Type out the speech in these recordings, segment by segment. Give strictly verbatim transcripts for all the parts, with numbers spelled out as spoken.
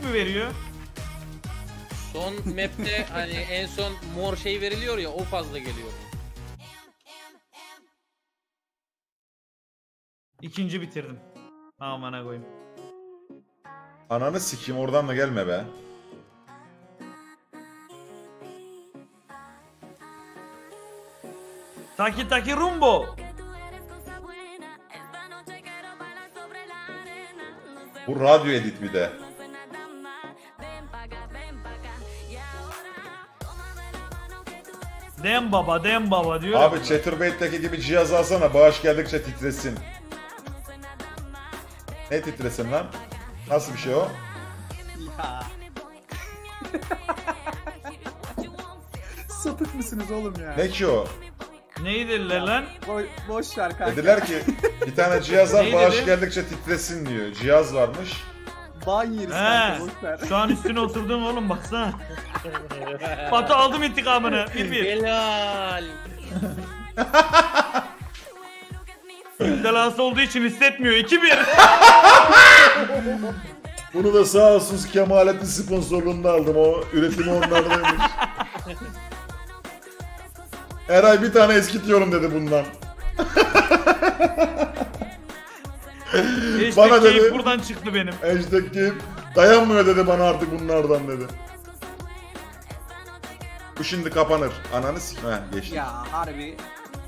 mü veriyor? Son map'te hani en son mor şey veriliyor ya, o fazla geliyor. İkinci bitirdim. Amına koyayım. Ananı sikeyim, oradan da gelme be. Taki taki rumbo. Bu radyo edit bir de. Dem baba dem baba diyor. Abi Chatterbait'teki gibi cihaz alsana, bağış geldikçe titresin. Ne titresin lan? Nasıl bir şey o? Ya. Sapık mısınız oğlum ya? Ne ki o? Neydi lan? Bo boş ver kanka. Dediler ki bir tane cihaz al, Neyi bağış dedi? geldikçe titresin diyor. Cihaz varmış. Ban yeriz He. kanka, boş ver. Şu an üstüne oturdum oğlum baksana. Batu aldım intikamını. Bir bir. Helal. Müptelası olduğu için hissetmiyor. iki bir. Bunu da sağ olsun Kemalettin sponsorluğunda aldım. O üretimi onlardaymış. Her ay bir tane eskitiyorum dedi bundan. İşte Bana keyif dedi- buradan çıktı benim. Hashtag game dayanmıyor dedi bana artık bunlardan dedi. Bu şimdi kapanır. Ananı s***. Heh, geçti. Ya harbi.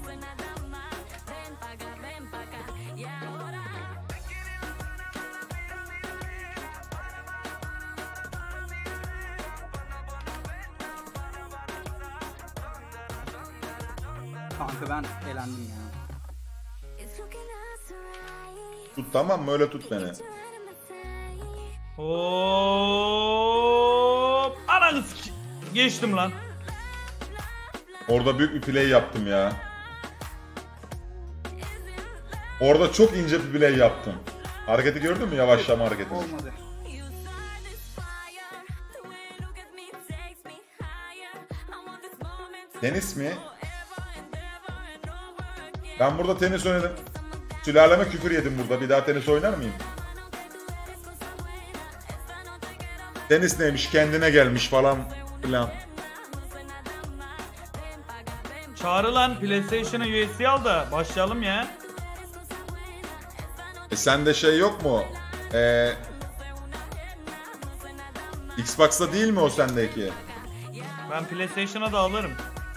Kanka ben elendim ya. Tut tamam mı? Öyle tut beni. Hop. Ananı sik- Geçtim lan. Orada büyük bir play yaptım ya. Orada çok ince bir play yaptım. Hareketi gördün mü? Yavaşlama hareketi. Olmadı. Tenis mi? Ben burada tenis oynadım. Sülaleme küfür yedim burada. Bir daha tenis oynar mıyım? Tenis neymiş? Kendine gelmiş falan filan. Çağrı lan PlayStation'a U S B al da başlayalım ya. E sende şey yok mu? Ee, Xbox'ta değil mi o sendeki? Ben PlayStation'a da alırım.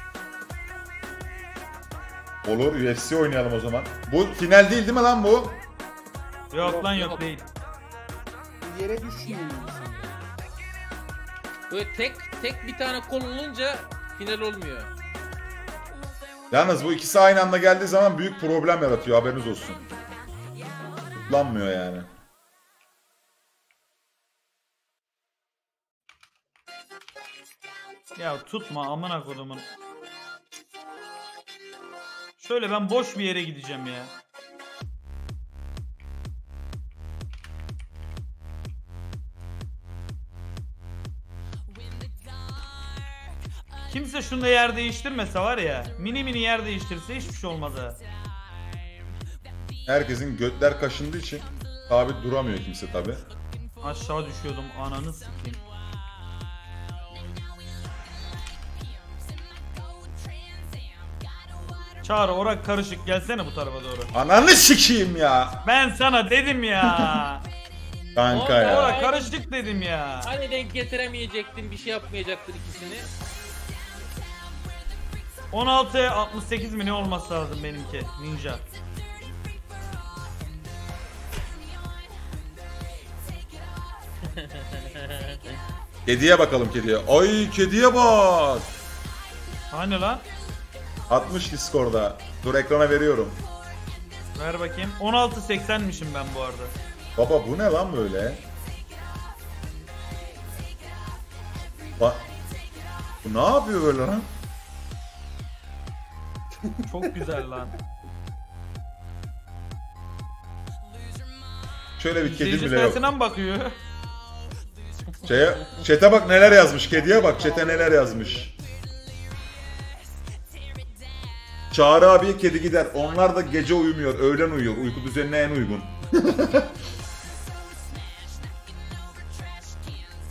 Olur, U F C oynayalım o zaman. Bu final değil değil mi lan bu? Yok, Yok, lan yok, yok. değil. Yere düşmeyin. Böyle tek tek bir tane kol olunca final olmuyor. Yalnız bu ikisi aynı anda geldiği zaman büyük problem yaratıyor, haberiniz olsun. Tutlanmıyor yani. Ya tutma amına kodumun. Şöyle ben boş bir yere gideceğim ya. Kimse şunda yer değiştirmese var ya, mini mini yer değiştirse hiçbir şey olmaz ha. Herkesin götler kaşındığı için sabit duramıyor kimse tabi. Aşağı düşüyordum, ananı sikeyim. Çağrı, orak karışık, gelsene bu tarafa doğru. Ananı sikeyim ya. Ben sana dedim ya. Kanka Oğlum, ya. Orak karışık dedim ya. Hani denk getiremeyecektin, bir şey yapmayacaktın ikisini. on altı altmış sekiz mi ne olması lazım benimki ninja. Kediye bakalım kediye. Ay kediye bak. Hani lan? atmış Discord'da. Dur ekrana veriyorum. Ver bakayım. on altı seksenmişim ben bu arada. Baba bu ne lan böyle? Bak. Bu ne yapıyor böyle lan? Çok güzel lan. Şöyle bir kedi İzleyici bile yok. sayısına mı bakıyor? Şeye, chat'e bak neler yazmış. Kediye bak chat'e neler yazmış. Çağrı abiye kedi gider. Onlar da gece uyumuyor. Öğlen uyuyor. Uyku düzenine en uygun.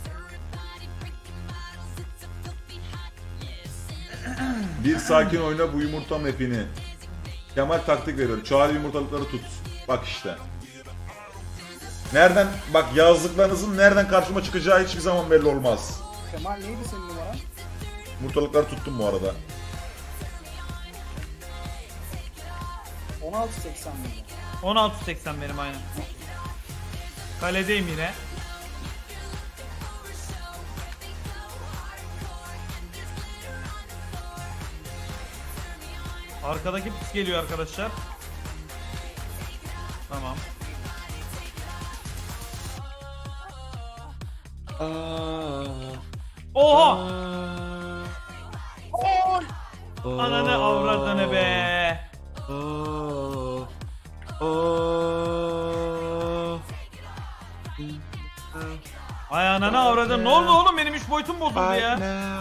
Bir sakin oyna bu yumurta mapini. Kemal taktik veriyor. Çağrı yumurtalıkları tut. Bak işte. Nereden bak yazdıklarınızın nereden karşıma çıkacağı hiçbir zaman belli olmaz. Kemal neydi senin numaran? Yumurtalıkları tuttum bu arada. on altı seksen miydi? on altı seksen benim aynen. Kaledeyim yine. Arkadaki pis geliyor arkadaşlar. Tamam. Oha! Ananı avradını be. Ay ananı avradını. Ne oldu oğlum? Benim üç boyutum bozuldu ya.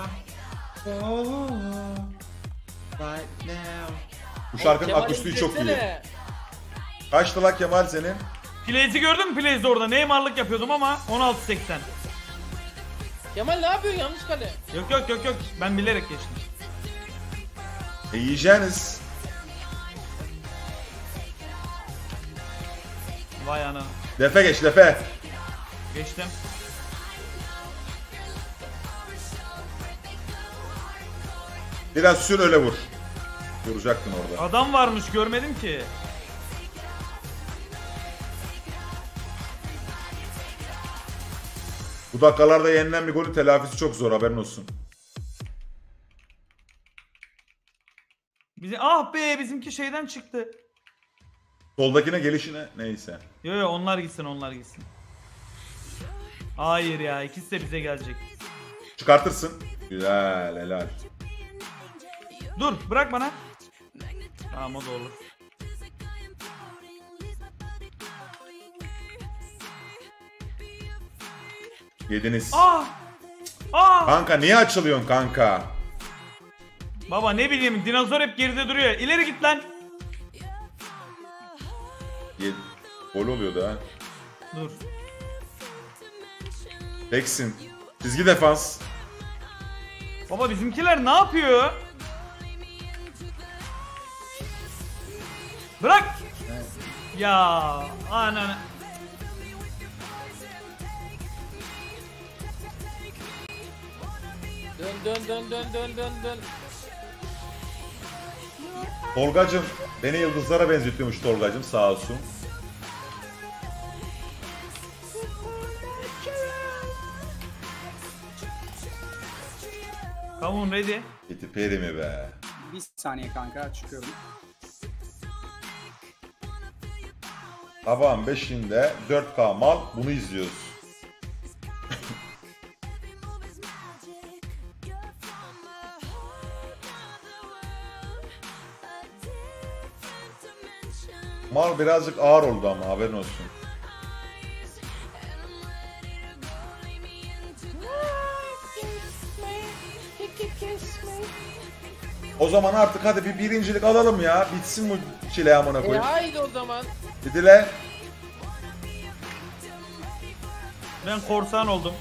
Bu şarkının Kemal'in akustiği çok iyi. sesine. Kaçtı lan Kemal senin? Plays'i gördün mü Plays'de orada? Neymarlık yapıyordum ama on altı seksen. Kemal ne yapıyorsun yanlış kale? Yok yok yok yok. Ben bilerek geçtim. E yiyeceğiniz. Vay ana. Defe geç defe. Geçtim. Biraz sür öyle vur. Vuracaktın orada. Adam varmış görmedim ki. Bu dakikalarda yenilen bir golün telafisi çok zor, haberin olsun. Bizi ah be bizimki şeyden çıktı. Soldakine gelişine neyse. Yo yo onlar gitsin onlar gitsin. Hayır ya ikisi de bize gelecek. Çıkartırsın. Güzel, helal. Dur bırak bana. Tamam o da olur. Yediniz. Ah! Ah! Kanka niye açılıyorsun kanka? Baba ne bileyim dinozor hep geride duruyor. İleri git lan. Yed... Gol oluyordu ha. Dur. Teksin. Çizgi defans. Baba bizimkiler ne yapıyor? Bırak. Ya ananı. Dön dön dön dön dön dön dön. Tolgacım beni yıldızlara benzetiyormuş Tolgacım, sağ olsun. Come on ready. Katy Perry mi be? Bir saniye kanka çıkıyorum. Sabahın beşinde dört K mal bunu izliyoruz. Mal birazcık ağır oldu ama haberin olsun. O zaman artık hadi bir birincilik alalım ya. Bitsin bu çile amına E koyayım. haydi o zaman. Gidile. Ben korsan oldum.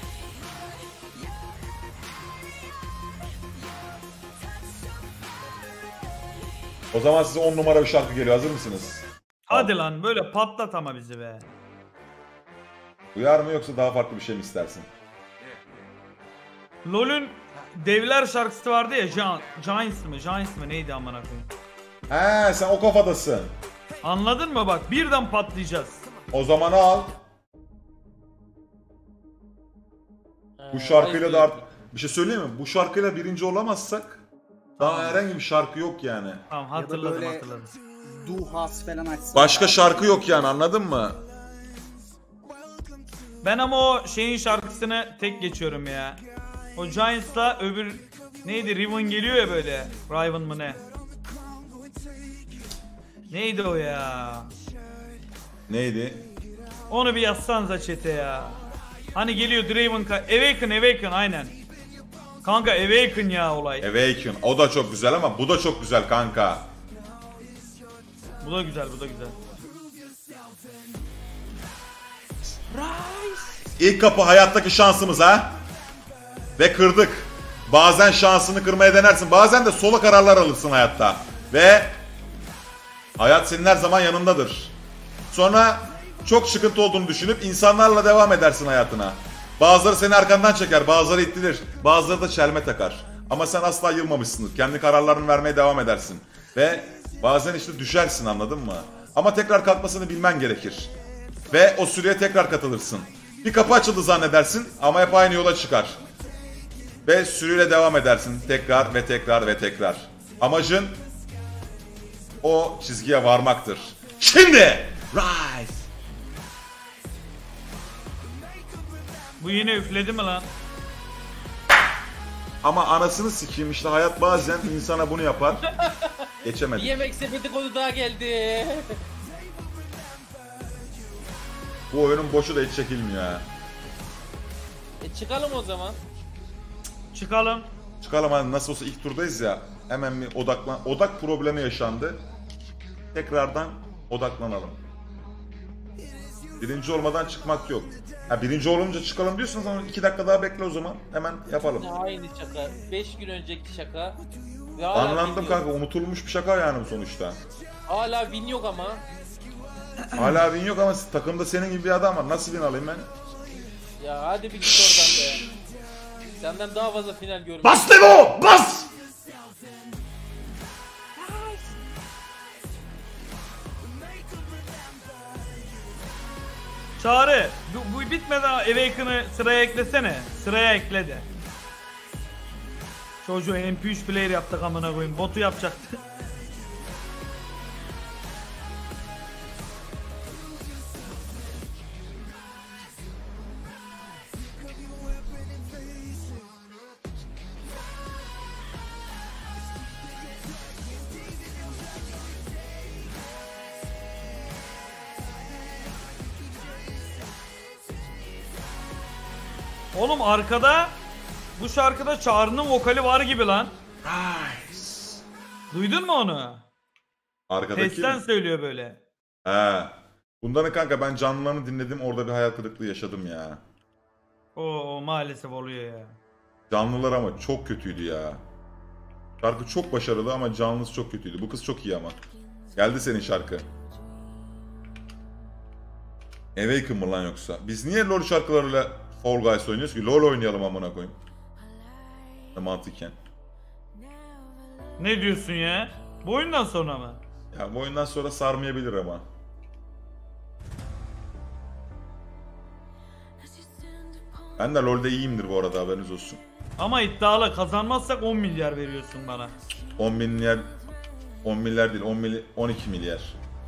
O zaman size on numara bir şarkı geliyor. Hazır mısınız? Hadi lan böyle patlat ama bizi be. Uyar mı yoksa daha farklı bir şey mi istersin? LoL'ün devler şarkısı vardı ya, Giant, Giants mı? Giants mı? Neydi amına koyayım? He sen o kafadasın. Anladın mı bak? Birden patlayacağız. O zaman al. Bu şarkıyla da artık bir şey söyleyeyim mi? Bu şarkıyla birinci olamazsak daha herhangi bir şarkı yok yani. Tamam Ya da hatırladım böyle hatırladım. Duhas falan açsın. Başka şarkı yok yani, anladın mı? Ben ama o şeyin şarkısını tek geçiyorum ya. O Giants'la öbür neydi? Riven geliyor ya böyle. Riven mı ne? Neydi o ya? Neydi? Onu bir yazsanıza chat'e ya. Hani geliyor Draven ka- Awaken Awaken aynen. Kanka Awaken ya olay. Awaken. O da çok güzel ama bu da çok güzel kanka. Bu da güzel bu da güzel. İlk kapı hayattaki şansımız ha. Ve kırdık. Bazen şansını kırmaya denersin. Bazen de sola kararlar alırsın hayatta. Ve hayat senin her zaman yanındadır. Sonra çok sıkıntı olduğunu düşünüp insanlarla devam edersin hayatına. Bazıları seni arkandan çeker, bazıları ittirir, bazıları da çelme takar. Ama sen asla yılmamışsındır. Kendi kararlarını vermeye devam edersin. Ve bazen işte düşersin, anladın mı? Ama tekrar kalkmasını bilmen gerekir. Ve o sürüye tekrar katılırsın. Bir kapı açıldı zannedersin ama hep aynı yola çıkar. Ve sürüyle devam edersin tekrar ve tekrar ve tekrar. Amacın o çizgiye varmaktır. Şimdi! Rise! Bu yine üfledi mi lan? Ama anasını sikeyim işte, hayat bazen insana bunu yapar. Bir Geçemedim. yemek sepeti konu daha geldi. Bu oyunun boşu da hiç çekilmiyor ha. E çıkalım o zaman. Çıkalım. Çıkalım hadi, nasıl olsa ilk turdayız ya. Hemen bir odaklan. Odak problemi yaşandı. Tekrardan odaklanalım. Birinci olmadan çıkmak yok. Ha, birinci olunca çıkalım diyorsanız ama iki dakika daha bekle o zaman. Hemen yapalım. Aynı şaka. beş gün önceki şaka. Ve hala Anladım win kanka, yok. unutulmuş bir şaka yani bu sonuçta. Hala win yok ama. Hala win yok ama takımda senin gibi bir adam var. Nasıl win alayım ben? Ya hadi bir git oradan be. Senden daha fazla final görmedim. Bas Devo! Bas! Çağrı, bu, bu bitmeden Awaken'ı sıraya eklesene. Sıraya ekle de. Çocuğu M P üç player yaptık amına koyayım. Botu yapacaktı. Oğlum arkada bu şarkıda Çağrı'nın vokali var gibi lan. Rise! Duydun mu onu? Arkadaki Sesten mi? söylüyor böyle. He. Bunların kanka ben canlılarını dinledim, orada bir hayal kırıklığı yaşadım ya. O, o maalesef oluyor ya. Canlılar ama çok kötüydü ya. Şarkı çok başarılı ama canlısı çok kötüydü. Bu kız çok iyi ama. Geldi senin şarkı. Awaken mı lan yoksa? Biz niye LoL şarkılarıyla Fall Guys oynuyoruz ki? LoL oynayalım amına koyayım. Mantıken. Ne diyorsun ya? Bu oyundan sonra mı? Ya bu oyundan sonra sarmayabilir ama. Ben de LoL'de iyiyimdir bu arada, haberiniz olsun. Ama iddialı, kazanmazsak on milyar veriyorsun bana. on milyar on milyar değil, on milyar, on iki milyar.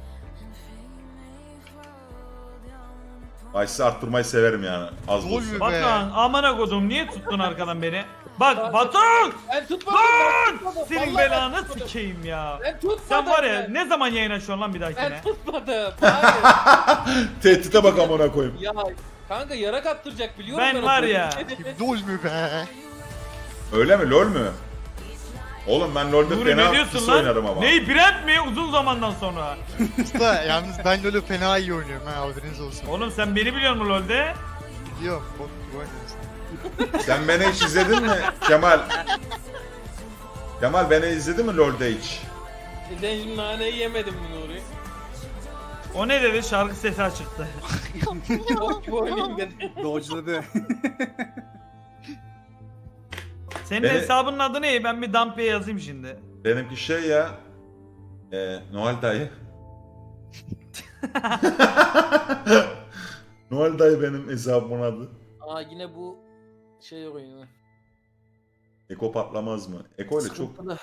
Vice'ı arttırmayı severim yani, az da Lol olsa. be. Batuhan amına kodum, niye tuttun arkadan beni? Bak Ben- Batuhan! Ben tutmadım. ben tutmadım. Senin Vallahi belanı ben tutmadım. sikeyim ya. Ben tutmadım. Sen var ya ben. ne zaman yayın açıyorsun lan bir dahakine? Ben tutmadım. Hayır. Tehdite bak amına koyayım. Ya kanka yarak attıracak biliyorum Ben ben var onu. ya. Lol mü be? Öyle mi, LoL mü? Oğlum ben LoL'de Nuri ne fena diyorsun pis lan? oynarım ama. Ney Brent mi? Uzun zamandan sonra. Usta yalnız ben LoL'ü fena iyi oynuyorum ha, haberiniz olsun. Oğlum sen beni biliyor musun LoL'de? Biliyorum, bok gibi oynuyorsun. Sen beni hiç izledin mi Kemal? Kemal beni izledin mi LoL'de hiç? Sen şimdi naneyi yemedin mi Nuri? O ne dedi? Şarkı sesi açıktı. Bok gibi oynayayım dedim. Dodge'ladı. Senin Beni- hesabının adı ne? Ben bir Dumpy'ye yazayım şimdi. Benimki şey ya. E, Noel dayı. Noel dayı benim hesabımın adı. Aa yine bu şey oyunu. Eko patlamaz mı? Eko ile çok... Sıkıntılı.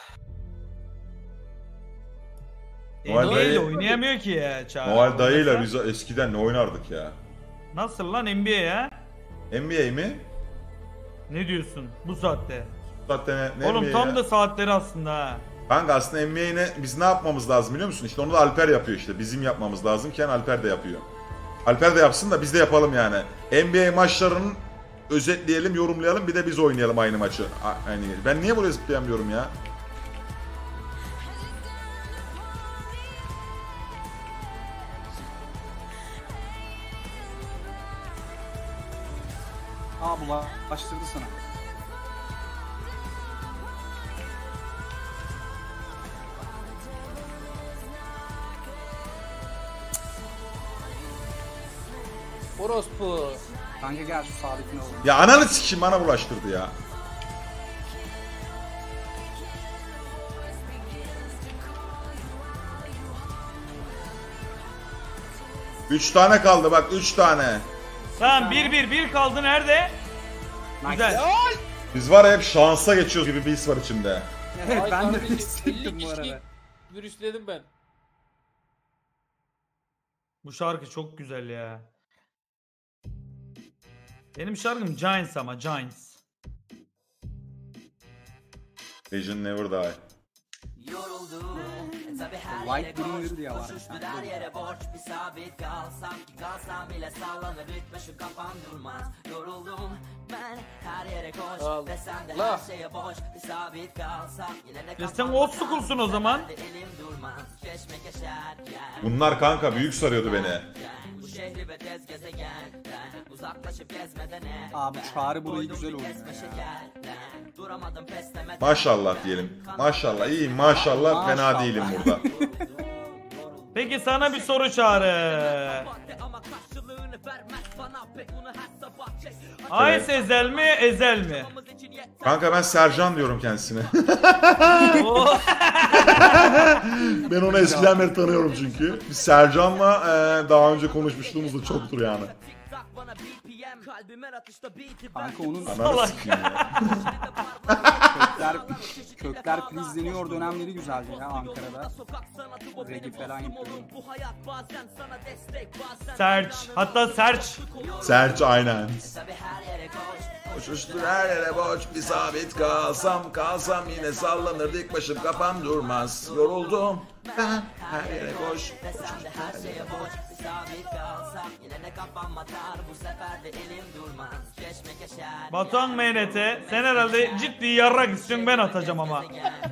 Noel N B A'yle dayı- oynayamıyor ki ya Çağrı. Noel dayıyla Oynasa- biz eskiden ne oynardık ya? Nasıl lan N B A ya? N B A mi? Ne diyorsun bu saatte? Zaten ne, ne Oğlum N B A tam ya? da saatleri aslında ha. Kanka aslında N B A'ne biz ne yapmamız lazım biliyor musun? İşte onu da Alper yapıyor işte. Bizim yapmamız lazımken Alper de yapıyor. Alper de yapsın da biz de yapalım yani. N B A maçlarının özetleyelim, yorumlayalım, bir de biz oynayalım aynı maçı. A- Aynı. Ben niye buraya zıplayamıyorum ya? Aa bulaştırdı sana. Orospu. Kanka gel şu sağdakine oğlum. Ya ananı sikeyim, bana bulaştırdı ya. Üç tane kaldı bak, üç tane. Tamam bir bir bir kaldı nerede? Güzel. Biz var ya hep şansa geçiyoruz gibi bir his var içimde. Evet Ay ben de kardeşim, hissettim elli bu kişi arada. virüsledim ben. Bu şarkı çok güzel ya. Benim şarkım Giants ama Giants. Legend Never Die. White Green diye var. Allah. Ya sen old school'sun o zaman. Bunlar kanka büyük sarıyordu beni. Abi Çağrı burayı güzel oynuyor ya. Maşallah diyelim. Maşallah iyiyim, maşallah fena Maşallah. değilim burada. Peki sana bir soru Çağrı. Ice Ezel mi Ezel mi? Kanka ben Sercan diyorum kendisine. Oo. Ben onu eskiden beri tanıyorum çünkü. Biz Sercan'la e, daha önce konuşmuşluğumuz da çoktur yani. Kanka onun Ananı sikeyim ya. kökler, kökler prizleniyor dönemleri güzeldi ya Ankara'da. Regi falan yapıyordu. Serç. Hatta Serç. Serç aynen. Koşuştur her yere boş bir sabit kalsam kalsam yine sallanır dik başım kafam durmaz yoruldum ben her yere boş. Batuhan M N T. Sen herhalde ciddi yarrak istiyorsun, ben atacağım ama.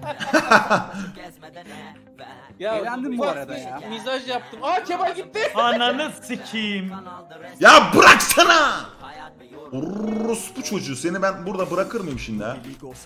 Ya Eğlendim bu ufak arada bir ya. Mizaj yaptım. Aa Kemal gitti. Ananı sikeyim. Ya bıraksana! Orospu çocuğu, seni ben burada bırakır mıyım şimdi ha?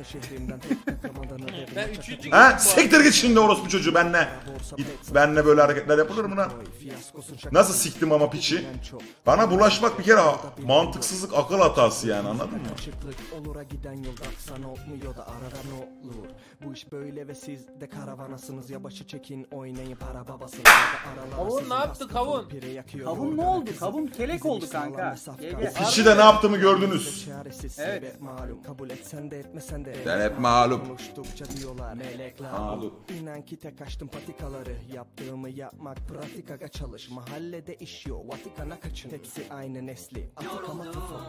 Ben üçüncü Ha gittim bu siktir git şimdi orospu çocuğu, benle. Git, benle böyle hareketler yapılır mı lan? Nasıl siktim ama piçi? Bana bulaşmak bir kere mantıksızlık, akıl hatası yani, anladın mı? Olura giden yolda sana olmuyor da arada ne olur. Bu iş böyle ve siz de karavanasınız ya, başı çekin oynayın para babasını. Kavun ne yaptı kavun? Kavun ne oldu? Kavun kelek oldu kanka. G G. Piçi de ne yaptığımı gördünüz. Evet. Malum kabul etsen de etmesen de. Ben hep malum. Konuştukça diyorlar melekler. Malum. İnan ki tek açtım patikaları. Yaptığımı yapmak pratika çalış. Mahallede iş yok Vatikan'a kaçın. Hepsi aynı nesli. Atikama tutun.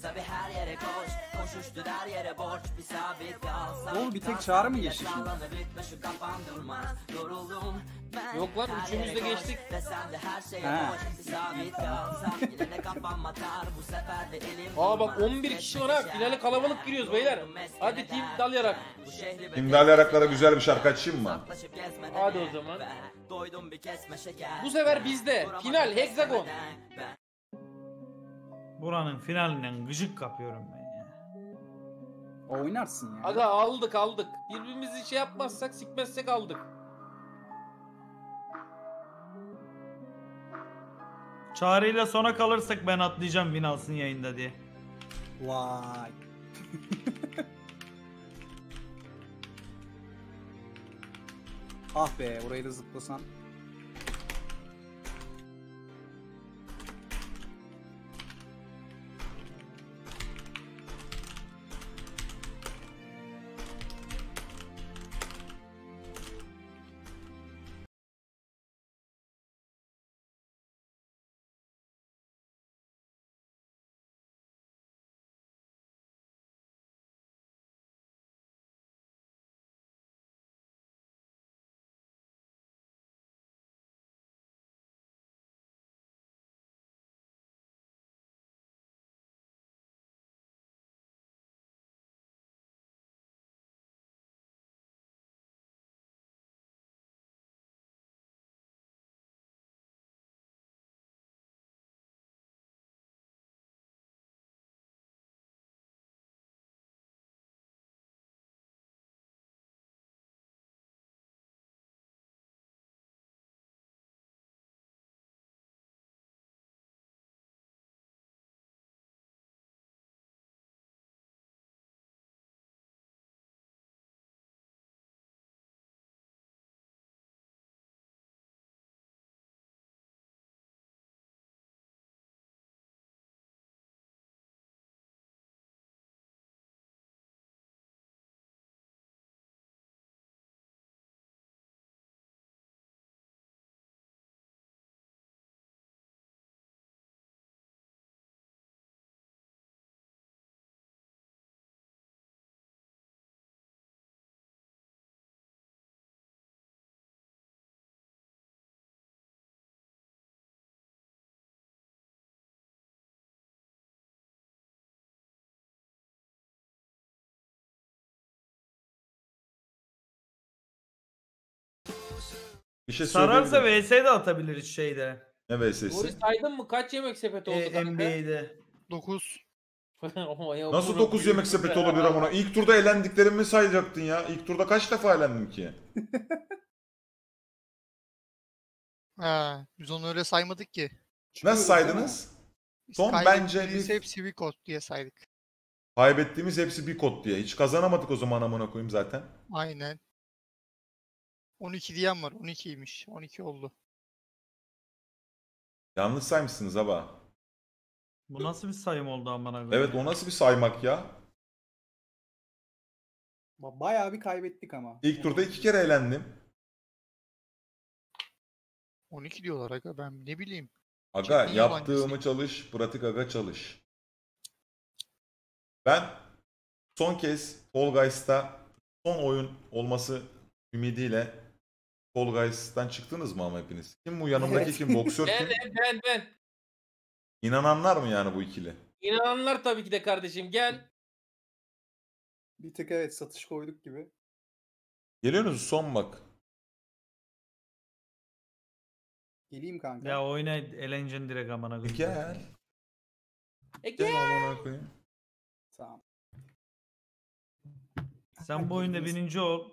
Oğlum bir tek Çağrı mı geçti şimdi? Yok lan üçümüz de geçtik. Ha. Aa bak on bir kişi var ha. Finale kalabalık giriyoruz beyler. Hadi team dalayarak. İmdali Araklara güzel bir şarkı açayım mı? Hadi o zaman. Bu sefer bizde. Final Hexagon. Buranın finalinden gıcık kapıyorum ben ya. Oynarsın ya. Aga aldık aldık. Birbirimizi şey yapmazsak sikmezsek aldık. Çağrı'yla sona kalırsak ben atlayacağım win alsın yayında diye. Vay. Ah be, orayı da zıplasan. Bir şey Sararsa söyleyebilirim. V S de atabiliriz şeyde. Ne V S'si? Nuri saydın mı? Kaç yemek sepeti oldu E, kanka? N B A'de. dokuz. Ama ya Nasıl bunu dokuz yemek büyüdüm sepeti be. olabilir amına? İlk turda elendiklerimi sayacaktın ya. İlk turda kaç defa elendim ki? Ha, biz onu öyle saymadık ki. Nasıl saydınız? Biz Son kaybettiğimiz bence bir- hepsi bir kod diye saydık. Kaybettiğimiz hepsi bir kod diye. Hiç kazanamadık o zaman amına koyayım zaten. Aynen. on iki diyen var. on ikiymiş. on iki oldu. Yanlış saymışsınız ama. Bu nasıl bir sayım oldu amına koyayım? Evet o nasıl bir saymak ya? Ba- Bayağı bir kaybettik ama. İlk turda iki kere elendim. on iki diyorlar aga, ben ne bileyim. Aga Ciddi yaptığımı yabancısın. çalış, pratik aga çalış. Ben son kez Fall Guys'ta son oyun olması ümidiyle Fall Guys'tan çıktınız mı ama hepiniz? Kim bu yanımdaki Evet. kim? Boksör Ben kim? ben ben. İnananlar mı yani bu ikili? İnananlar tabii ki de kardeşim gel. Bir tık evet satış koyduk gibi. Geliyorsunuz son bak. Geleyim kanka. Ya oyna eğlencen direkt amına koyayım. Gel. E Gel gel. amına koyayım. Tamam. Sen bu oyunda Girdiniz. birinci ol.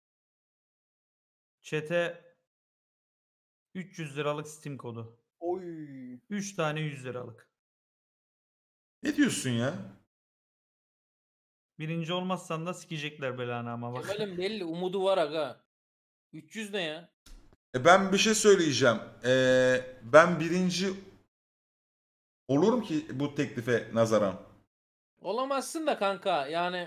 Çete üç yüz liralık Steam kodu. Oy. üç tane yüz liralık. Ne diyorsun ya? Birinci olmazsan da sikecekler belanı ama bak. Kemal'in belli umudu var aga. üç yüz ne ya? E ben bir şey söyleyeceğim. Ee, ben birinci olurum ki bu teklife nazaran. Olamazsın da kanka yani.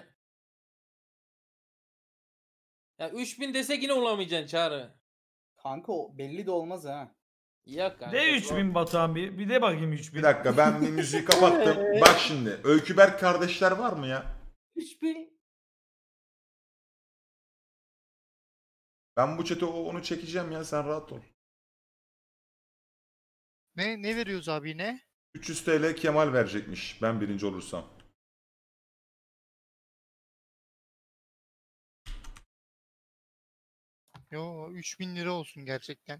Ya üç bin desek yine olamayacaksın Çağrı. Kanka o belli de olmaz ha. Ya kanka. De üç bin Batuhan bir. Bir de bakayım üç bin. Bir dakika ben bir müziği kapattım. Bak şimdi. Öyküberk kardeşler var mı ya? üç bin. Ben bu çete o- onu çekeceğim ya sen rahat ol. Ne ne veriyoruz abi yine? üç yüz T L Kemal verecekmiş ben birinci olursam. Yo, üç bin lira olsun gerçekten.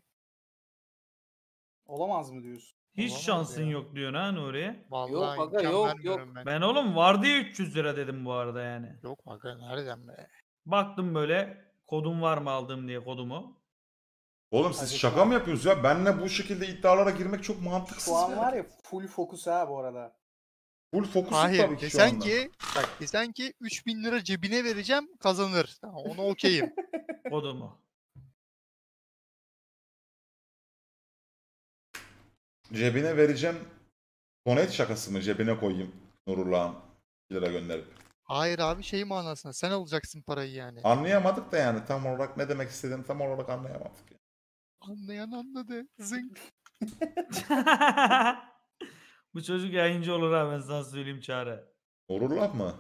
Olamaz mı diyorsun? Hiç Olamaz şansın ya. yok diyorsun ha Nuri. Vallahi aga, imkan yok, vermiyorum yok. ben. Ben oğlum vardı ya üç yüz lira dedim bu arada yani. Yok aga, nereden be? Baktım böyle kodum var mı aldığım diye kodumu. Oğlum siz Hadi şaka tamam. mı yapıyorsunuz ya? Benle bu şekilde iddialara girmek çok mantıksız Şu an ya. var ya full fokus ha bu arada. Full fokusum Hayır, tabii ki şu desen anda. ki bak desen ki üç bin lira cebine vereceğim, kazanır. Tamam, onu okeyim. Kodumu. Cebine vereceğim. Donet şakası mı? Cebine koyayım. Nurullah'ın bir lira gönderip. Hayır abi, şey manasına sen alacaksın parayı yani. Anlayamadık da yani tam olarak ne demek istediğini tam olarak anlayamadık. Yani. Anlayan anladı. Zınk. Bu çocuk yayıncı olur ha ben sana söyleyeyim Çağrı. Nurullah mı?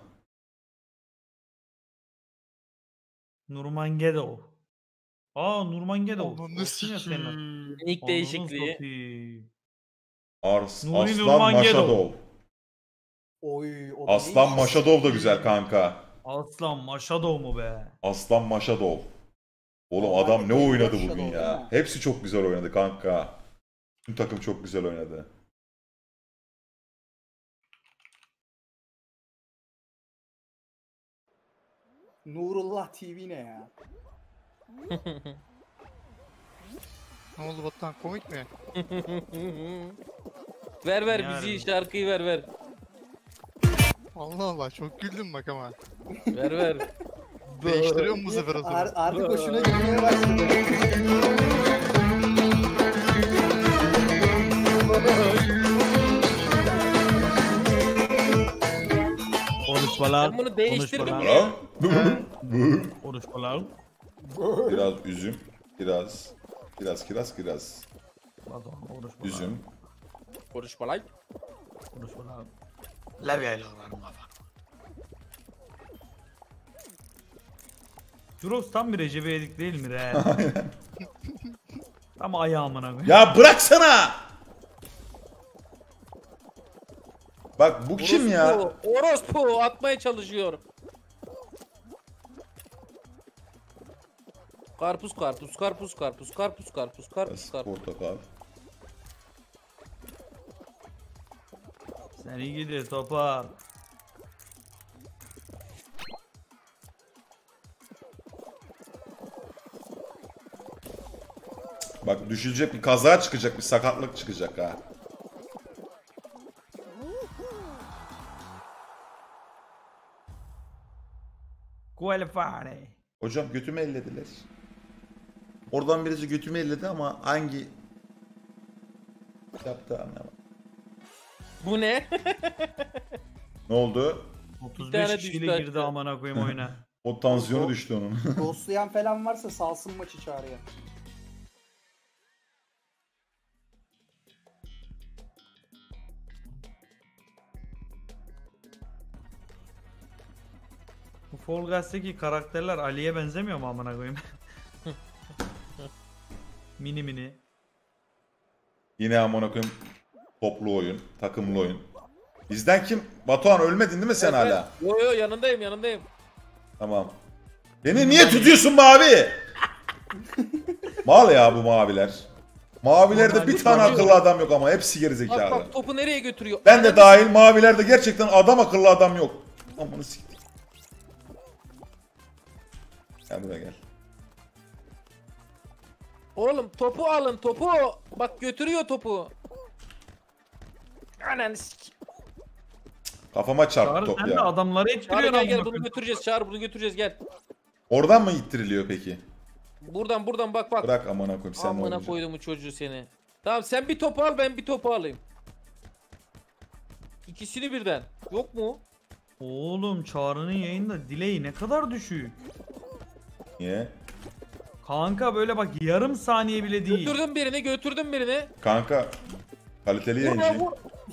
Nurmangedov. Aa Nurmangedov. Ananı Olsun ya senin. sikiyim. İlk Ananı değişikliği. satayım. Ars, Nuri Aslan Nurmangedov. Maşadov. Oy. O da Aslan neymiş? Maşadov da güzel kanka. Aslan Maşadov mu be? Aslan Maşadov. Oğlum Vallahi adam ne iyi oynadı Maşadov bugün değil ya. mi? Hepsi çok güzel oynadı kanka. Tüm takım çok güzel oynadı. Nurullah T V ne ya? Ne oldu Batuhan, komik mi? ver ver Yani. bizi şarkıyı ver ver. Allah Allah, çok güldüm bak ama. Ver ver. Değiştiriyor mu bu sefer o Ar- zaman? artık hoşuna gitmeye başladı. Konuşma lan. Ben bunu değiştirdim Konuşma ya. lan. Ha? Konuşma lan. Biraz üzüm, biraz biraz kiraz kiraz. Batuhan konuşma lan. Üzüm. Konuşma lan. Konuşma lan. Levyayla lan. Jurox tam bir Recep İvedik değil mi re? Tam ayağımına koyayım. Ya bıraksana! Bak bu kim ya? Orospu, Orospu atmaya çalışıyor. Karpuz karpuz karpuz karpuz karpuz karpuz karpuz karpuz. Portakal. Sen iyi gidi topal. Bak düşülecek bir kaza çıkacak, bir sakatlık çıkacak ha. Qualify. Hocam götümü ellediler. Oradan birisi götümü elledi ama hangi yaptı anlamadım. Bu ne? Ne oldu? otuz tane beş düştü kişiyle girdi hatta. amına koyayım oyuna. O tansiyonu düştü onun. Ghostlayan falan varsa salsın maçı çağrıya. Bu Fall Guys'taki karakterler Ali'ye benzemiyor mu amına koyayım? Mini mini. Yine amına koyayım toplu oyun, takımlı oyun. Bizden kim? Batuhan ölmedin değil mi sen Evet, hala? Yo yo yanındayım yanındayım. Tamam. Beni niye tutuyorsun mavi? Mal ya bu maviler. Mavilerde bir tane akıllı adam yok ama hepsi Bak gerizekalı. bak topu nereye götürüyor? Ben de Ananı dahil mavilerde gerçekten adam akıllı adam yok. Amına siktir. Gel buraya gel. Oğlum topu alın topu. Bak götürüyor topu. Ananı sik. Kafama çarptı Çağrı top sen de ya. adamları Çağrı ettiriyorsun gel amına gel bunu koyayım. götüreceğiz Çağrı bunu götüreceğiz gel. Oradan mı ittiriliyor peki? Buradan buradan bak bak. Bırak amına koyayım sen ne Amına olacaksın? koydum bu çocuğu seni. Tamam sen bir topu al ben bir topu alayım. İkisini birden. Yok mu? Oğlum Çağrı'nın yayında delay ne kadar düşük. Niye? Kanka böyle bak yarım saniye bile değil. Götürdüm birini götürdüm birini. Kanka kaliteli Vur lan, yayıncı. vur.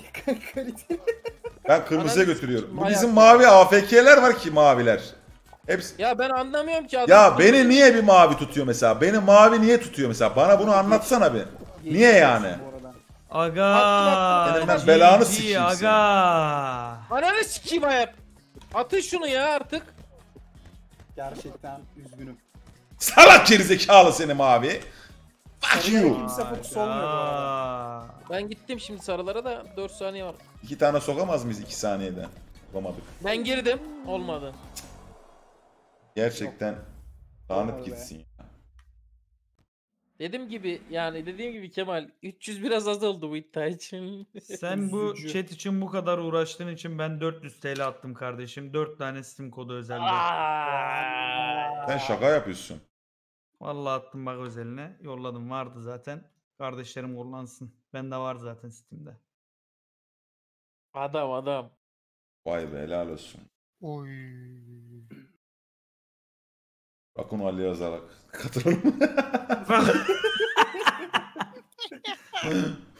Ben kırmızıya Ananı götürüyorum. Bu sikeyim, bizim hayatım. mavi A F K'ler var ki maviler. Hepsi. Ya ben anlamıyorum ki adam. Ya beni niye bir mavi tutuyor mesela? Beni mavi niye tutuyor mesela? Bana bunu anlatsana bir. Niye yani? Bu arada. Aga. Senin ben G belanı G, sikeyim aga. Ananı sikeyim ayak. Atın şunu ya artık. Gerçekten üzgünüm. Salak gerizekalı seni mavi. Fuck Sarıya you. kimse fokus olmuyor bu arada. Aga. Ben gittim şimdi sarılara da dört saniye var. İki tane sokamaz mıyız iki saniyede? Sokamadık. Ben girdim. Olmadı. Gerçekten tanıp Olmadı be. gitsin ya. Dediğim gibi yani dediğim gibi Kemal üç yüz biraz az oldu bu iddia için. Sen bu Üzücü. chat için bu kadar uğraştığın için ben dört yüz T L attım kardeşim. dört tane Steam kodu özelde. Aa! Sen şaka yapıyorsun. Vallahi attım bak özeline. Yolladım vardı zaten. Kardeşlerim kullansın. Bende var zaten Steam'de. Adam adam. Vay be helal olsun. Oy. Bakın Ali yazarak katılın.